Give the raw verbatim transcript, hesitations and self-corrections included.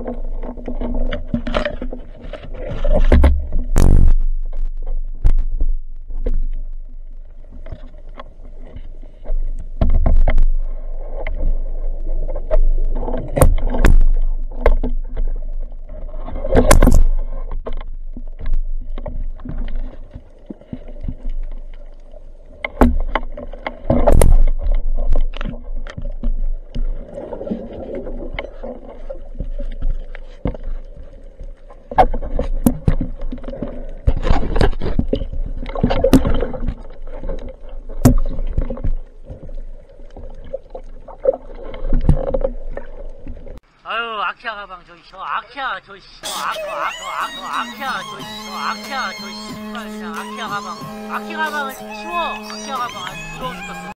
아키아 가방 저기 저 아키아 저 아코 아코 아코 아키아 저 아키아 저 씨발 그냥 아키아 가방 아키아 가방은 치워 아키아 가방 아주 부러워 죽겠어.